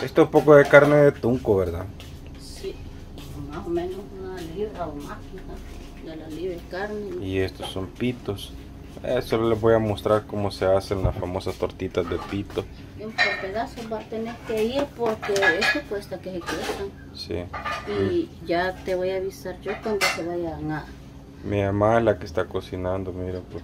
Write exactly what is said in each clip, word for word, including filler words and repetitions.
Esto es un poco de carne de tunco, ¿verdad? Sí, más o menos una libra o más de la libra de carne. Y estos son pitos. Eh, solo les voy a mostrar cómo se hacen las famosas tortitas de pito. Por pedazos va a tener que ir porque esto cuesta que se cuestan. Sí. Y ya te voy a avisar yo cuando se vayan a... Mi mamá es la que está cocinando, mira pues.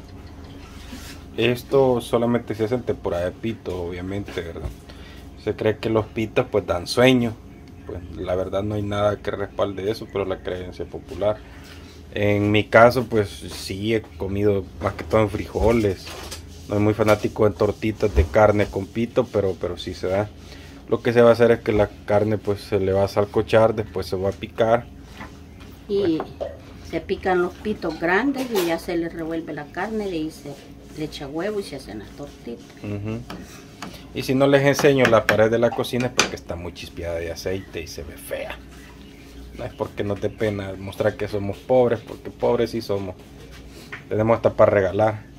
Esto solamente se hace en temporada de pito, obviamente, ¿verdad? Se cree que los pitos pues dan sueño. Pues la verdad no hay nada que respalde eso, pero la creencia popular. En mi caso pues sí he comido más que todo en frijoles. No soy muy fanático en tortitas de carne con pito, pero, pero sí se da. Lo que se va a hacer es que la carne pues se le va a salcochar, después se va a picar. Y bueno, se pican los pitos grandes y ya se les revuelve la carne y se le echa huevo y se hacen las tortitas. Uh-huh. Y si no les enseño la pared de la cocina es porque está muy chispeada de aceite y se ve fea. No es porque no te pena mostrar que somos pobres, porque pobres sí somos. Tenemos hasta para regalar.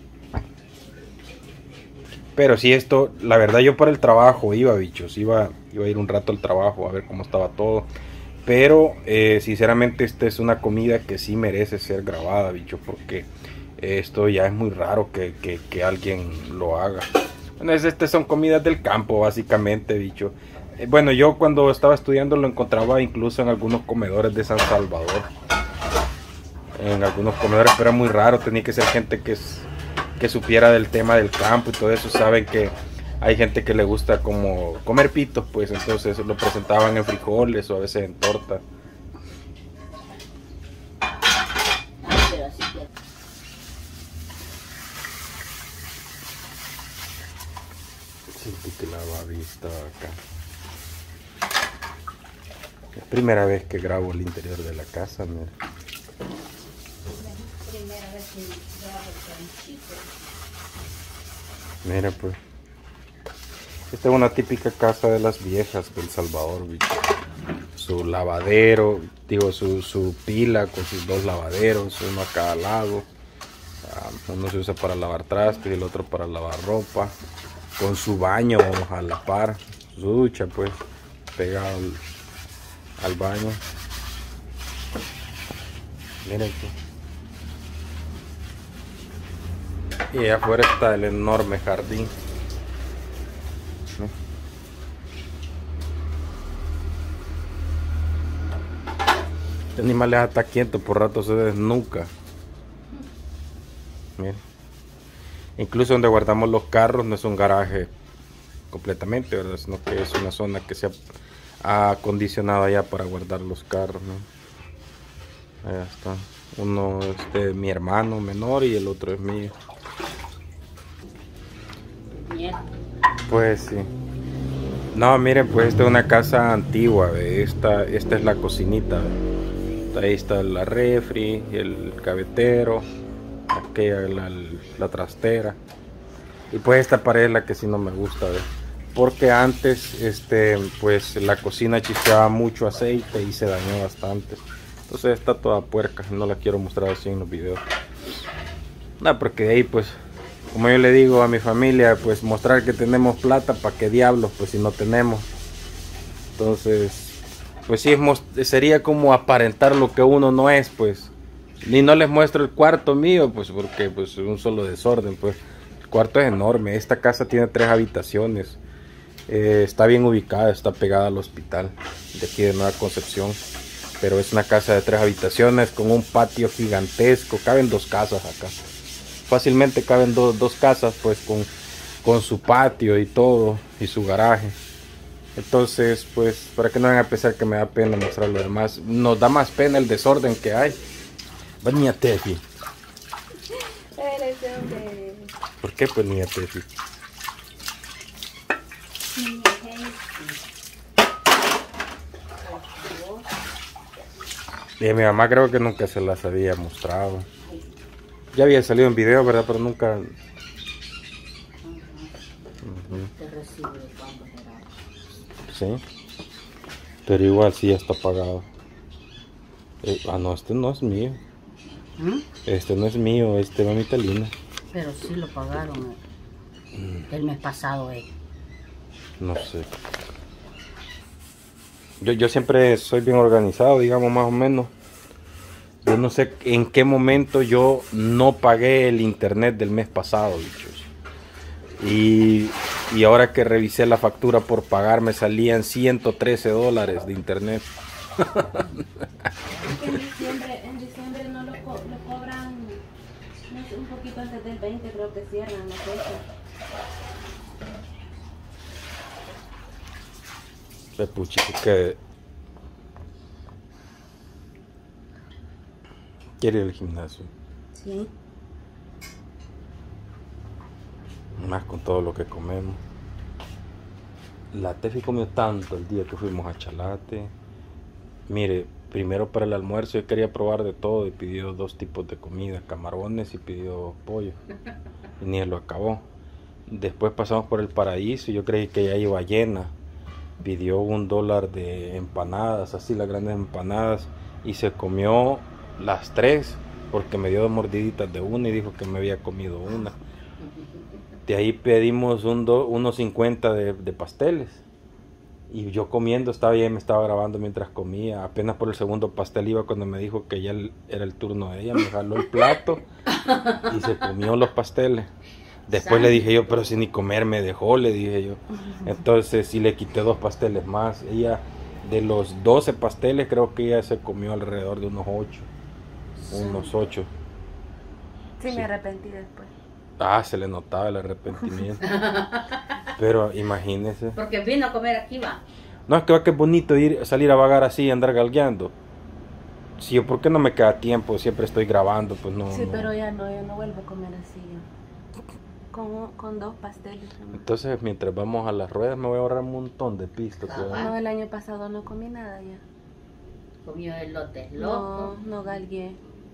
Pero si esto, la verdad yo para el trabajo iba, bichos, iba, iba a ir un rato al trabajo a ver cómo estaba todo. Pero eh, sinceramente esta es una comida que sí merece ser grabada, bicho, porque esto ya es muy raro que, que, que alguien lo haga. Bueno, estas son comidas del campo básicamente, bicho. Eh, bueno, yo cuando estaba estudiando lo encontraba incluso en algunos comedores de San Salvador. En algunos comedores, pero era muy raro, tenía que ser gente que es... que supiera del tema del campo y todo eso. Saben que hay gente que le gusta como comer pitos, pues entonces lo presentaban en frijoles o a veces en torta. Siento que la babi está acá. Es primera vez que grabo el interior de la casa, mira. Primera vez que grabo el ranchito. Mira pues. Esta es una típica casa de las viejas de El Salvador, bicho. Su lavadero, digo su, su pila con sus dos lavaderos, uno a cada lado. Uh, uno se usa para lavar trastes y el otro para lavar ropa. Con su baño a la par, su ducha pues, pegado al, al baño. Miren pues. Y afuera está el enorme jardín. Este animal está quieto, por rato se desnuca. Miren. Incluso donde guardamos los carros no es un garaje completamente, ¿verdad? Sino que es una zona que se ha acondicionado allá para guardar los carros, ¿no? Allá está. Uno es de mi hermano menor y el otro es mío. Pues sí. No, miren, pues esta es una casa antigua, ¿ve? Esta, esta es la cocinita, ¿ve? Ahí está la refri, el gavetero, aquella la, la trastera. Y pues esta pared es la que sí no me gusta, ¿ve? Porque antes este pues la cocina chispeaba mucho aceite y se dañó bastante. Entonces está toda puerca, no la quiero mostrar así en los videos. No, porque de ahí pues, como yo le digo a mi familia, pues mostrar que tenemos plata, ¿para qué diablos? Pues si no tenemos. Entonces, pues sí, sería como aparentar lo que uno no es, pues. Ni no les muestro el cuarto mío, pues porque pues es un solo desorden, pues. El cuarto es enorme, esta casa tiene tres habitaciones. Eh, está bien ubicada, está pegada al hospital de aquí de Nueva Concepción. Pero es una casa de tres habitaciones con un patio gigantesco, caben dos casas acá. Fácilmente caben do, dos casas pues con, con su patio y todo y su garaje. Entonces pues para que no vayan a pensar que me da pena mostrar lo demás, nos da más pena el desorden que hay. Va niña Tefi. ¿Por qué pues niña Tefi? Y a mi mamá creo que nunca se las había mostrado. Ya había salido en video, ¿verdad? Pero nunca... Uh-huh. Sí. Pero igual sí ya está pagado. Eh, ah, no, este no es mío. ¿Mm? Este no es mío, este mamita Lina. Pero sí lo pagaron mm. el mes pasado, eh. No sé. Yo, yo siempre soy bien organizado, digamos, más o menos. Yo no sé en qué momento yo no pagué el internet del mes pasado, bichos. Y, y ahora que revisé la factura por pagar, me salían ciento trece dólares de internet. En diciembre, en diciembre no lo, co lo cobran, no sé, un poquito antes del veinte, creo que cierran la fecha. Pues puchico, que quiere ir al gimnasio. Sí. Más con todo lo que comemos. La Tefi comió tanto el día que fuimos a Chalate. Mire, primero para el almuerzo yo quería probar de todo y pidió dos tipos de comida, camarones y pidió pollo. Y ni él lo acabó. Después pasamos por el Paraíso y yo creí que ya iba llena. Pidió un dólar de empanadas, así las grandes empanadas, y se comió las tres porque me dio dos mordiditas de una y dijo que me había comido una. De ahí pedimos un do, unos cincuenta de, de pasteles y yo comiendo, estaba bien, me estaba grabando mientras comía. Apenas por el segundo pastel iba cuando me dijo que ya el, era el turno de ella, me jaló el plato y se comió los pasteles. Después le dije yo, pero si ni comer me dejó, le dije yo. Entonces sí le quité dos pasteles más. Ella, de los doce pasteles, creo que ella se comió alrededor de unos ocho. Unos ocho. Sí, Sí. me arrepentí después. Ah, se le notaba el arrepentimiento. Pero imagínese. Porque vino a comer aquí, va. No, es que va que es bonito ir, salir a vagar así y andar galgueando. Sí, ¿por qué no me queda tiempo? Siempre estoy grabando, pues no. Sí, no. pero ya no, ya no vuelvo a comer así yo. Con, con dos pasteles nomás. Entonces, mientras vamos a las ruedas, me voy a ahorrar un montón de pisto. Ah, que- va. No, el año pasado no comí nada ya. Comió elotes No, locos. no galgué.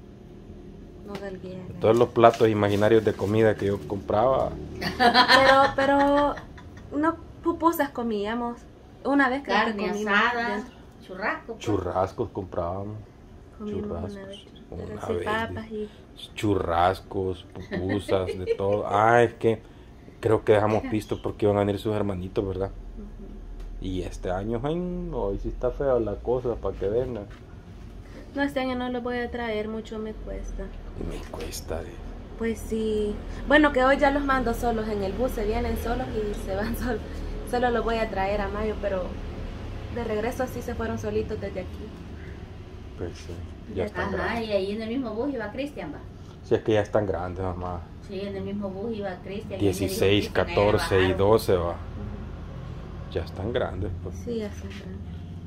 No galgué. Todos los platos imaginarios de comida que yo compraba. Pero, pero, no pupusas comíamos. Una vez creo que Carne comimos. asada, dentro. churrasco. pues. Churrascos comprábamos. Comimos Churrascos, una vez. una Pero sí, vez, papas y... Churrascos, pupusas, de todo. Ah, es que creo que dejamos pisto porque iban a venir sus hermanitos, ¿verdad? Ujú. Y este año, ay, hoy sí está fea la cosa para que vengan. No, este año no lo voy a traer, mucho me cuesta. Me cuesta. De... Pues sí. Bueno, que hoy ya los mando solos en el bus, se vienen solos y se van solos. Solo los voy a traer a mayo, pero de regreso así se fueron solitos desde aquí. Pues sí, ya están Ajá, grandes. y ahí en el mismo bus iba Cristian, va. Si es que ya están grandes, mamá. Sí, en el mismo bus iba Cristian. y él me dijo, dieciséis, Cristian, que ya catorce y bajaron. doce va. Ya están grandes, pues. Sí, ya son grandes.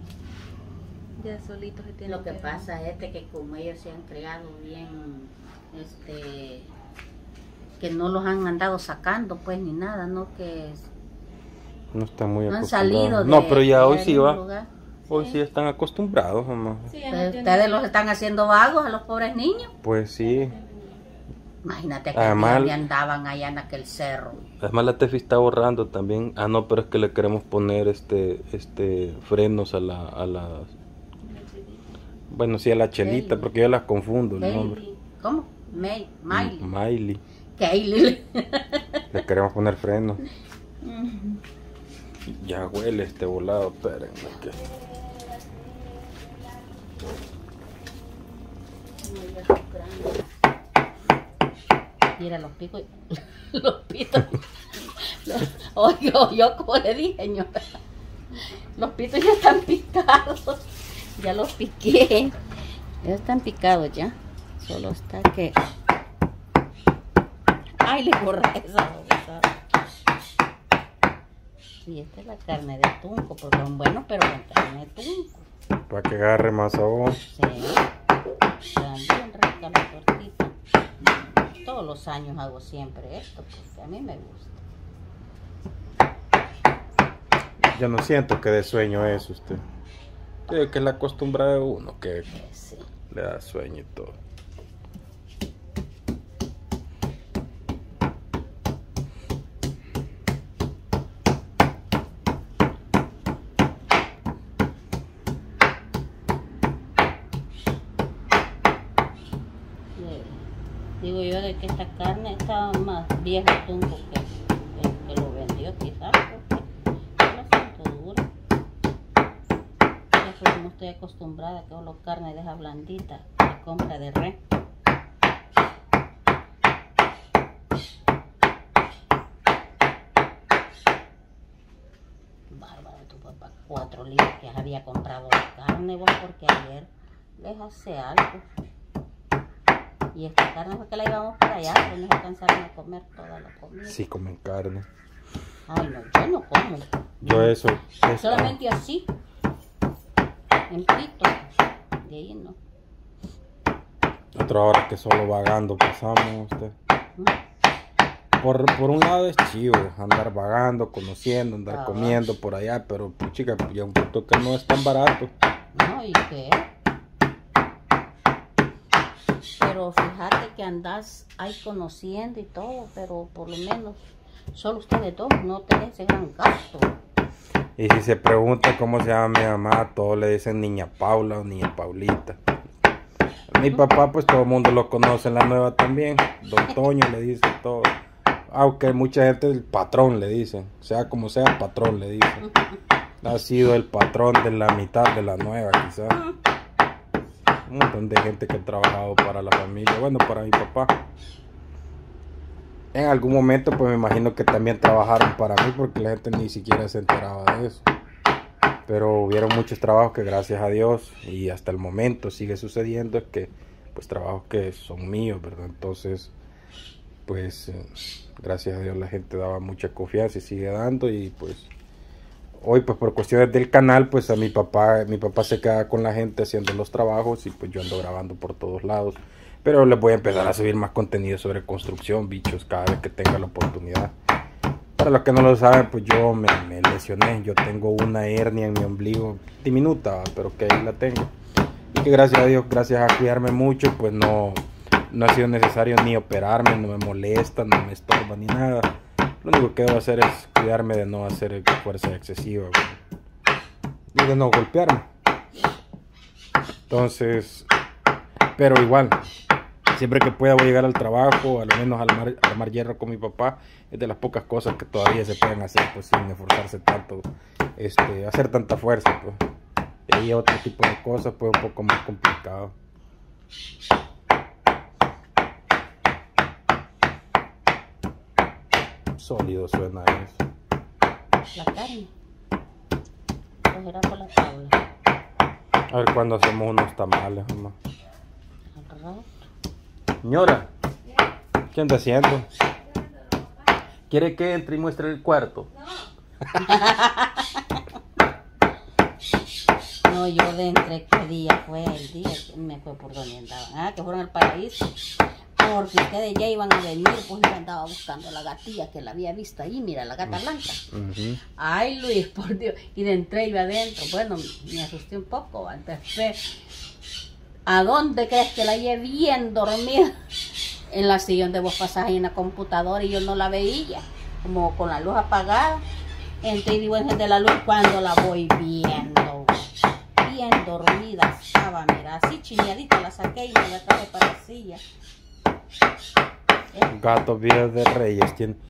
Ya solitos se tienen Lo que pasa es de que como ellos se han criado bien, este, que no los han andado sacando, pues, ni nada, ¿no? Que No están muy no han acostumbrados. salido de No, pero ya hoy de sí ningún va. lugar. Hoy sí están acostumbrados, mamá. Sí, ya no Pues tienen- ustedes los están haciendo vagos a los pobres niños. Pues sí. Imagínate que Además- ya andaban allá en aquel cerro. Además la Tefi está ahorrando también. Ah, no, pero es que le queremos poner este este frenos a la a las bueno, sí, a la chelita, Hailey. porque yo las confundo el nombre. Hailey. ¿Cómo? May, Miley. Miley. Hailey. Le queremos poner frenos. Ya huele este volado, espérenme que... Mira los picos, los pitos. Los- Oye, yo como le dije, señora, los pitos ya están picados. Ya los piqué. Ya están picados ya. Solo está que... Ay, le borra esa bolsa. Sí, esta es la carne de tunco, porque son buenos, pero con carne de tunco. Para que agarre más sabor. Sí. Está bien rica la tortita. Todos los años hago siempre esto, porque a mí me gusta. Yo no siento que de sueño es usted. Creo que es la costumbre de uno que Sí. le da sueño y todo. Eh, Digo yo de que esta carne estaba más vieja el tunco que el que lo vendió, quizás, porque yo la siento dura. estoy acostumbrada a que la carne deja blandita. La compra de res. Bárbaro, tu papá. Cuatro libras que había comprado de carne, vos, porque ayer les hace algo. Y esta carne fue que la íbamos para allá, pero no alcanzaron a comer toda la comida. Sí, comen carne. Ay, no, yo no como. Yo eso... eso Solamente así. En pito. De ahí no. Otra hora que solo vagando pasamos, usted. Por, por un lado es chivo, andar vagando, conociendo, andar Ah, comiendo por allá, pero pues, chica, ya un punto que no es tan barato. No, ¿y qué? Pero fíjate que andás ahí conociendo y todo, pero por lo menos solo ustedes dos no tienen ese gran gasto. Y si se pregunta cómo se llama mi mamá, todos le dicen niña Paula o niña Paulita. Mi papá, pues todo el mundo lo conoce en la nueva también. Don Toño le dice todo. Aunque mucha gente el patrón le dicen. Sea como sea, patrón le dicen. Ha sido el patrón de la mitad de la nueva, quizás. Un montón de gente que ha trabajado para la familia. Bueno, para mi papá. En algún momento, pues me imagino que también trabajaron para mí, porque la gente ni siquiera se enteraba de eso. Pero hubieron muchos trabajos que, gracias a Dios, y hasta el momento sigue sucediendo, es que pues trabajos que son míos, ¿verdad? Entonces, pues eh, gracias a Dios la gente daba mucha confianza y sigue dando. Y pues hoy, pues por cuestiones del canal, pues a mi papá, mi papá se queda con la gente haciendo los trabajos, y pues yo ando grabando por todos lados. Pero les voy a empezar a subir más contenido sobre construcción, bichos, cada vez que tenga la oportunidad. Para los que no lo saben, pues yo me, me lesioné. Yo tengo una hernia en mi ombligo, diminuta, pero que ahí la tengo. Y que gracias a Dios, gracias a cuidarme mucho, pues no, no ha sido necesario ni operarme, no me molesta, no me estorba ni nada. Lo único que debo hacer es cuidarme de no hacer fuerza excesiva, y de no golpearme. Entonces, pero igual, siempre que pueda voy a llegar al trabajo, al menos al armar, armar hierro con mi papá. Es de las pocas cosas que todavía se pueden hacer, pues sin esforzarse tanto, este, hacer tanta fuerza, pues. Y ahí otro tipo de cosas, pues un poco más complicado. Sólido suena eso. La carne. Pues era por la tabla. A ver cuándo hacemos unos tamales, mamá. Al rato. Señora, ¿qué anda haciendo? ¿Quiere que entre y muestre el cuarto? No, yo de entre qué día fue el día que me fue por donde andaban. Ah, que fueron al paraíso. Porque ustedes ya iban a venir, pues yo andaba buscando a la gatilla que la había visto ahí, mira, la gata blanca. Uh-huh. Ay, Luis, por Dios. Y de entré iba adentro. Bueno, me asusté un poco. Antes, ¿a dónde crees que la hallé bien dormida? En la sillón de vos pasás ahí en la computadora y yo no la veía, como con la luz apagada. Entré y digo, de la luz, cuando la voy viendo, bien dormida estaba, mira, así chineadita, la saqué y me la traje para la silla. Gatos viejos de reyes. ¿Quién,